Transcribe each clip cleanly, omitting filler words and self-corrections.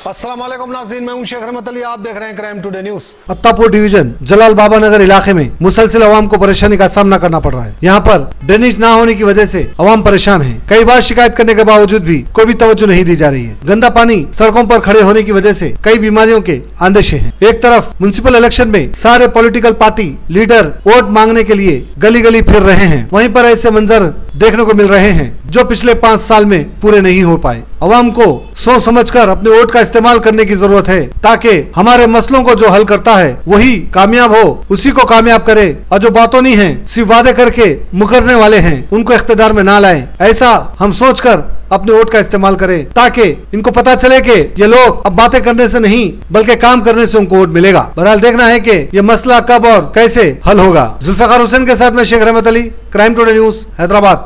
अस्सलाम वालेकुम नाज़रीन, मैं हूं शेख रहमत अली, आप देख रहे हैं crime today news. Attapur division Jalal Baba Nagar इलाके में मुसलसिल अवाम को परेशानी का सामना करना पड़ रहा है। यहाँ पर ड्रेनेज न होने की वजह से अवाम परेशान है। कई बार शिकायत करने के बावजूद भी कोई भी तवज्जो नहीं दी जा रही है। गंदा पानी सड़कों पर खड़े होने की वजह से कई बीमारियों के आंदेशे हैं। एक तरफ म्युनिसिपल इलेक्शन में सारे पॉलिटिकल पार्टी लीडर वोट मांगने के लिए गली गली फिर रहे हैं, वहीं पर ऐसे मंजर देखने को मिल रहे हैं जो पिछले 5 साल में पूरे नहीं हो पाए। अवाम को सोच समझकर अपने वोट का इस्तेमाल करने की जरूरत है, ताकि हमारे मसलों को जो हल करता है वही कामयाब हो, उसी को कामयाब करे। और जो बातों नहीं है, सिर्फ वादे करके मुकरने वाले हैं, उनको इख्तिदार में ना लाएं। ऐसा हम सोचकर अपने वोट का इस्तेमाल करें, ताकि इनको पता चले कि ये लोग अब बातें करने से नहीं बल्कि काम करने से उनको वोट मिलेगा। बहरहाल देखना है कि ये मसला कब और कैसे हल होगा। जुल्फिकार हुसैन के साथ मैं Sheikh Rahmat Ali, crime today news, Hyderabad.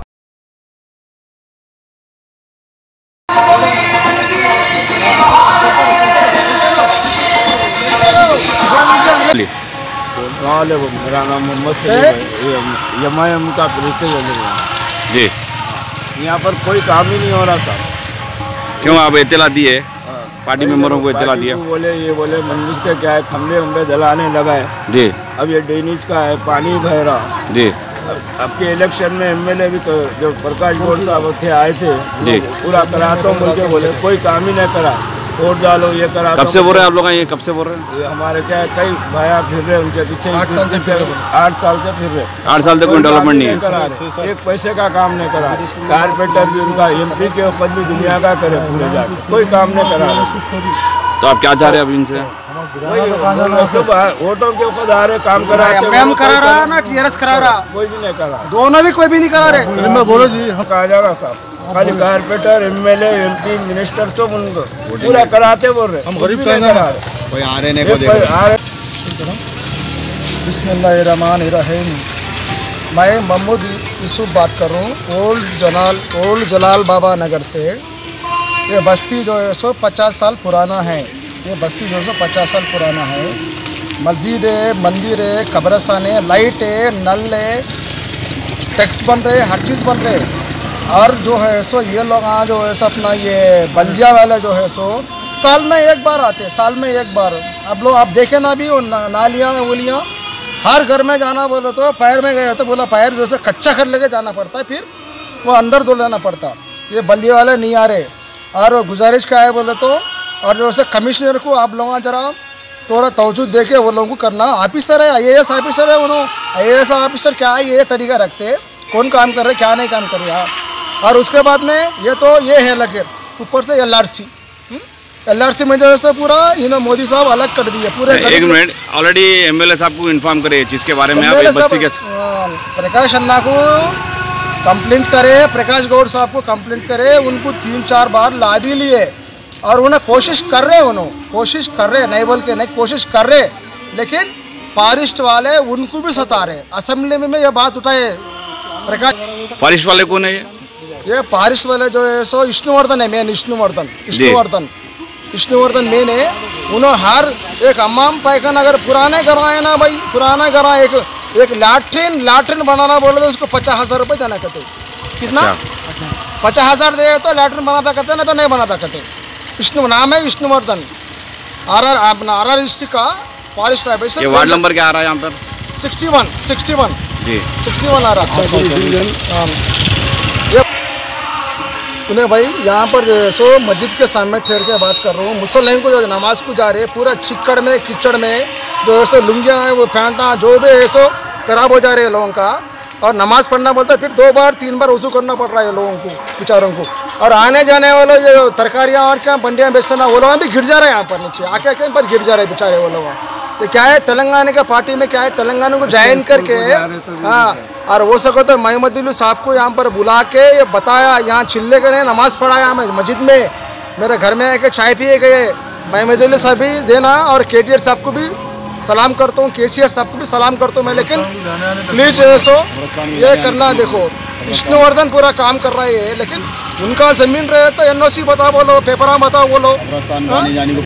मेरा नाम मोहम्मद सलीम है, का जी। यहाँ पर कोई काम ही नहीं हो रहा साहब। क्यों आप इत्तला दिए पार्टी मेंबरों को? इत्तला दिया, ये बोले मंदिर से क्या है, खंबे उम्बे जलाने लगा है जी। अब ये ड्रेनेज का है, पानी बह रहा जी। आपके इलेक्शन में एमएलए भी जो प्रकाश गौड़ साहब थे आए थे जी, पूरा कराता हूँ बोल के बोले, कोई काम ही नहीं करा। वोट डालो, ये करा। कब से बोल रहे हैं आप लोग? ये कब से बोल रहे हैं? ये हमारे क्या है, कई भाया फिर रहे उनके पीछे 8 साल से फिर 8 साल से फिर रहे। 8 साल तक कोई डेवलपमेंट नहीं है, एक पैसे का काम नहीं करा। कारपेंटर भी उनका एमपी के खुद भी दुनिया का करे पूरे जाके, कोई काम नहीं करा। तो आप क्या चाह रहे हैं अब इनसे? सब वोटों के ऊपर आ रहे, काम करा करा रहा ना, टीआरएस करा रहा, कोई भी नहीं करा। दोनों भी कोई भी नहीं करा रहे। मैं बोलो जी, कहा जा रहा साहब, खाली कारपेंटर, एमएलए, एमपी, मिनिस्टर सब उनको पूरा कराते बोल रहे। हम गरीब कोई आ रहे नहीं को देख। बिस्मिल्लाहिर्रहमानिर्रहीम। मैं महमूद यूसुफ बात कर रहा हूँ, ओल्ड जलाल बाबा नगर से। ये बस्ती जो है सो 50 साल पुराना है। ये बस्ती जो है सो 50 साल पुराना है। मस्जिद है, मंदिर है, कब्रस्तान है, लाइट है, नल है, टैक्स बन रहे, हर चीज़ बन रहे। और जो है सो ये लोग जो है सो अपना ये बल्दिया वाले जो है सो साल में एक बार आते, साल में एक बार। आप देखें ना, भी वो नालियाँ वलियाँ, हर घर में जाना बोले तो पैर में गए तो बोला पैर जो है कच्चा कर लेके जाना पड़ता है, फिर वो अंदर धो लेना पड़ता। ये बल्दिया वाले नहीं आ रहे। और गुजारिश क्या है बोले तो, और जो है कमिश्नर को आप लोग जरा थोड़ा तवज्जो दे के वो लोगों को करना। ऑफिसर है, IAS ऑफिसर है, उन्होंने IAS ऑफिसर क्या है ये तरीका रखते, कौन काम कर रहे क्या नहीं काम कर रहे। और उसके बाद में ये है लगे ऊपर से LRC में जो है पूरा मोदी साहब अलग कर दिए पूरे। एक मिनट, ऑलरेडी MLA साहब को इन्फॉर्म करे जिसके बारे में आप बस्ती के प्रकाश अन्ना को कंप्लेंट करे, प्रकाश गौड़ साहब को कंप्लेंट करे। उनको 3-4 बार ला भी लिए और उन्हें कोशिश कर रहे, नहीं बोल के नहीं, कोशिश कर रहे, लेकिन फॉरेस्ट वाले उनको भी सता रहे। असेंबली में यह बात उठाए प्रकाश। फॉरेस्ट वाले कौन है? ये फॉरेस्ट वाले जो है सो विष्णुवर्धन है, मेन विष्णुवर्धन मेन है। उन्होंने हर एक हमाम पैखाना अगर पुराने घर आए ना भाई, पुराना घर एक लैट्रिन बनाना बोले तो उसको 50,000 रुपये देना कहते। कितना? 50,000 दे तो लैट्रिन बनाता कहते, ना तो नहीं बनाता कहते। नाम है विष्णुवर्धन, RR डिस्ट्रिक्ट का फॉरेस्ट ऑफिसर। ये वार्ड नंबर क्या आ रहा है यहाँ पर? 61 जी, 61 आ रहा। सुने भाई, यहाँ पर जो है सो मस्जिद के सामने ठहर के बात कर रहा हूँ। मुसल्मान को जो नमाज को जा रहे, पूरा चिक्कड़ में कीचड़ में जो है सो लुंगियाँ हैं, वो पैंटा जो भी है सो खराब हो जा रहे हैं लोगों का। और नमाज पढ़ना बोलता है, फिर 2 बार 3 बार वजू करना पड़ रहा है लोगों को, बेचारों को। और आने जाने वाले जो तरकारियाँ और क्या बंडियाँ बेचना, वो लोग भी गिर जा रहे हैं यहाँ पर नीचे आके, कहीं पर गिर जा रहे हैं बेचारे वो लोग। ये क्या है, तेलंगाना का पार्टी में क्या है, तेलंगाना को ज्वाइन करके, हाँ, और वो सको तो महमूद साहब को यहाँ पर बुला के ये बताया, यहाँ चिल्ले के नमाज पढ़ाया मैं मस्जिद में, मेरे घर में आके चाय पिए गए। महमूद साहब भी देना, और KTR साहब को भी सलाम करता हूँ, KCR साहब को भी सलाम करता हूँ मैं। लेकिन प्लीज़ जो है सो ये करना, देखो विष्णुवर्धन पूरा काम कर रहा है, लेकिन उनका ज़मीन रहे तो NOC बताओ बोलो, पेपर बताओ बोलो।